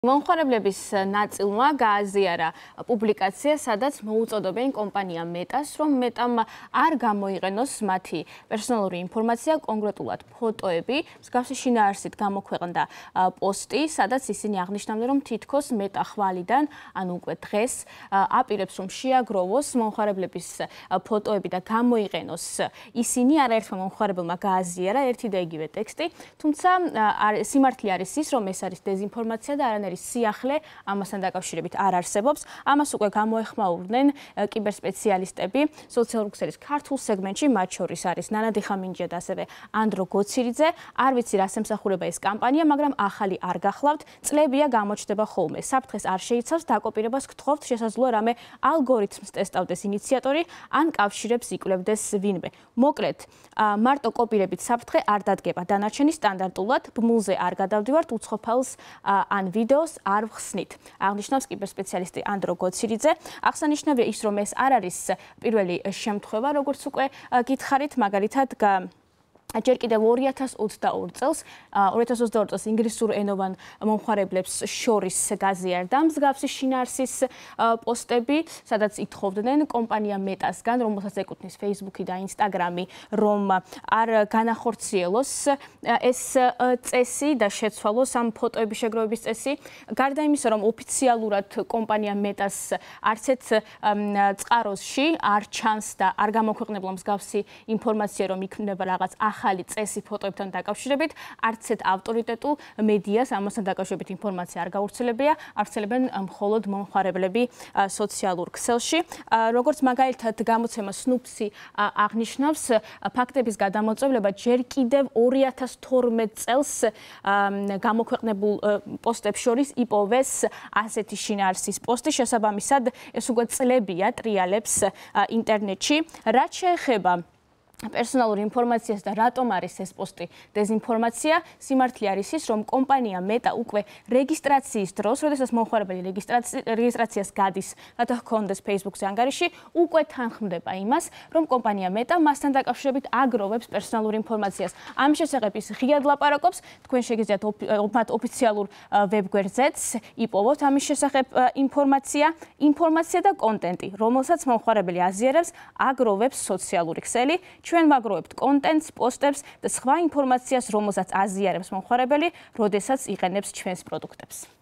მომხმარებლების ნაწილმა გააზიარა პუბლიკაცია, სადაც მოუწოდებენ კომპანია მეტას, რომ მეტამ არ გამოიყენოს მათი პერსონალური ინფორმაცია, კონკრეტულად ფოტოები. მსგავსი შინაარსით გამოქვეყნდა პოსტი, სადაც ისინი აღნიშნავდნენ, რომ თითქოს მეტა ხვალიდან, ანუ უკვე დღეს, აპირებს, რომ შეაგროვოს მომხმარებლების ფოტოები და გამოიყენოს ისინი. არაერთმა მომხმარებელმა გააზიარა ერთი და იგივე ტექსტი, თუმცა სიმართლე არის ის, რომ ეს არის დეზინფორმაცია და არანაირი სიახლე ამასთან დაკავშირებით არ არსებობს. ამას უკვე გამოეხმაურდნენ კიბერსპეციალისტები სოციალური ქსელის ქართულ სეგმენტში, მათ შორის არის ნანა დიხამინჯია და ასევე ანდრო გოცირიძე. არ ვიცი რას ემსახურება ეს კამპანია, მაგრამ ახალი არ გახლავთ, წლებია გამოჩნდება ხოლმე. საფრთხეს არ შეიცავს, დაკოპირებას გთხოვთ, შესაძლოა რამე ალგორითმს ტესტავდეს ინიციატორი, ან კავშირებს იკვლევდეს ვინმე. მოკლედ, მარტო კოპირებით საფრთხე არ დადგება, დანარჩენი სტანდარტულად ბმულზე არ გადავდივართ, უცხოფალს ან ვიდეოს არ ვხსნით. აღნიშნავს კიბერსპეციალისტი ანდრო გოცირიძე. აღსანიშნავია ის, რომ ეს არ არის პირველი შემთხვევა, როგორც უკვე გითხარით, მაგალითად ჯერ კიდევ 2022 წელს 2022 წელს ინგლისურ ენოვან მომხმარებლებს შორის გაზიარდა მსგავსი შინაარსის პოსტები, სადაც ითხოვდნენ კომპანია მეტასგან, რომელსაც ეკუთვნის Facebook-ი და Instagram-ი, რომ არ განახორციელოს ეს წესი და შეცვალოს ამ ფოტოების შეგროვების წესი. გარდა იმისა, რომ ოფიციალურად კომპანია მეტას არც ერთ წყაროსში არ ჩანს და არ გამოქვეყნებულა მსგავსი ინფორმაცია, რომ იქნება რაღაც ახალი წესი ფოტოებთან დაკავშირებით, არც ერთ ავტორიტეტულ მედიას ამასთან დაკავშირებით ინფორმაცია არ გავრცელებენ მხოლოდ მომხმარებლები სოციალურ ქსელში. როგორც მაგალითად გამოცემა Snopes აღნიშნავს, ფაქტების გადამოწევლება ჯერ კიდევ 2012 წელს გამოქვეყნებულ პოსტებს შორის იპოვეს ასეთი შინაარსის პოსტი. შესაბამისად, ეს უკვე წლებია ტრიალებს ინტერნეტში. რაც შეეხება პერსონალურ ინფორმაციას და რატომ არის ეს პოსტი დეზინფორმაცია, სიმართლე არის ის, რომ კომპანია მეტა უკვე რეგისტრაციის დროს, როდესაც მომხმარებელი რეგისტრაციას გადის, რათა ჰქონდეს Facebook-ზე ანგარიში, უკვე თანხმდება იმას, რომ კომპანია მეტა მასთან დაკავშირებით აგროვებს პერსონალურ ინფორმაციას. ამ შესახებ ის ღიად ლაპარაკობს, თქვენ შეგიძლიათ მათ ოფიციალურ ვებგვერდზეც იპოვოთ ამის შესახებ ინფორმაცია და კონტენტი, რომელსაც მომხმარებელი აზიარებს, აგროვებს სოციალური ქსელი. ჩვენ ვაგროვებთ კონტენტს, პოსტებს და სხვა ინფორმაციას, რომელსაც აზიარებს მომხმარებელი, როდესაც იყენებს ჩვენს პროდუქტებს.